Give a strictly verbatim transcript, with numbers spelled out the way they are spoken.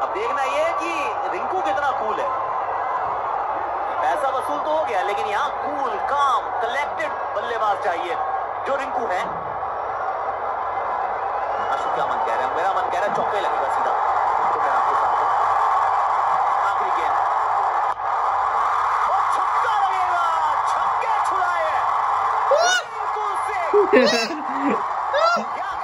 अब देखना ये कि रिंकू कितना कूल है। पैसा वसूल तो हो गया, लेकिन यहाँ कूल, काम, कलेक्टेड बल्लेबाज चाहिए जो रिंकू है। आशु क्या मन कह रहा है? मेरा मन कह रहा है चौके लगेगा सीधा। तो मैं आपके साथ हूं। आखिरी गेंद और छक्का लगेगा। छक्के छुड़ाए रिंकू सिंह।